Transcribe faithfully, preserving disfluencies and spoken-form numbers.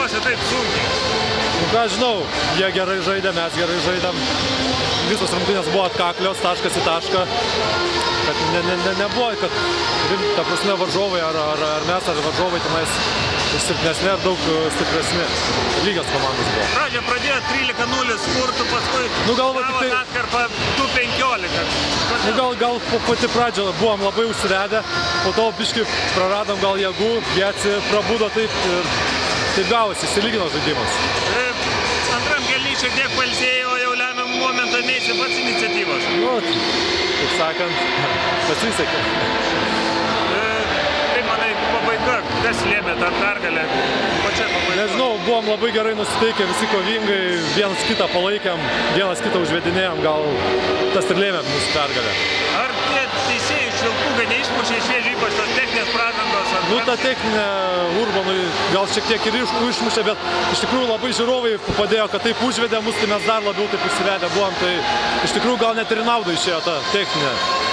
varžosi taip sunkiai? Nu ką žinau, jie gerai žaidė, mes gerai žaidėm. Visos rungtynės buvo atkaklios, taškas į tašką. Kad ne, ne, ne, nebuvo, kad ta prasme varžovai ar, ar, ar mes, ar varžovai tenais silpnesni ar daug stipresni. Lygios komandos buvo. Pradžia pradėjo trylika nulis spurtų, paskui nu, gal, gavo tai... atkarpą du penkiolika. Nu, gal, gal po pati pradžia buvom labai užsivedę, po to biškai praradom gal jėgų, jie atsiprabudo taip ir taip gavosi, įsilygino žaidimas. E, antram kėly šiek tiek pailsėjo, jau lemiam momentą neįsi pats iniciatyvos. Nu, taip sakant, pasisekė. E, kaip manai, pabaiga, kas lėmė tą pergalę? Pačia pabaiga. Nežinau, buvom labai gerai nusiteikę, visi kovingai, vienas kitą palaikėm, vienas kitą užvedinėjom, gal tas ir lėmė mūsų pergalę. Ar tie teisėjai švilpukai neišmušė šviežiai, ypač tos techninės pražangos? Nu, ta techninė Urbanui gal šiek tiek ir išmušė, bet iš tikrųjų labai žiūrovai padėjo, kad taip užvedė mus, tai mes dar labiau taip užsivedę buvom, tai iš tikrųjų gal net ir naudą išėjo ta techninė.